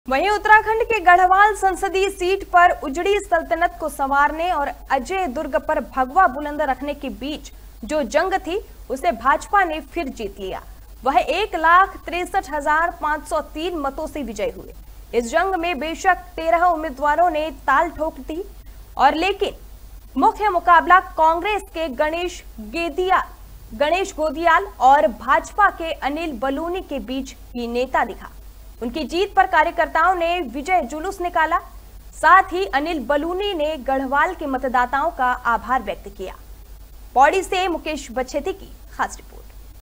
वहीं उत्तराखंड के गढ़वाल संसदीय सीट पर उजड़ी सल्तनत को संवारने और अजय दुर्ग पर भगवा बुलंद रखने के बीच जो जंग थी उसे भाजपा ने फिर जीत लिया। वह 1,63,503 मतों से विजयी हुए। इस जंग में बेशक 13 उम्मीदवारों ने ताल ठोक दी और लेकिन मुख्य मुकाबला कांग्रेस के गणेश गोदियाल और भाजपा के अनिल बलूनी के बीच ही नेता दिखा। उनकी जीत पर कार्यकर्ताओं ने विजय जुलूस निकाला। साथ ही अनिल बलूनी ने गढ़वाल के मतदाताओं का आभार व्यक्त किया। पौड़ी से मुकेश बछेती की खास रिपोर्ट।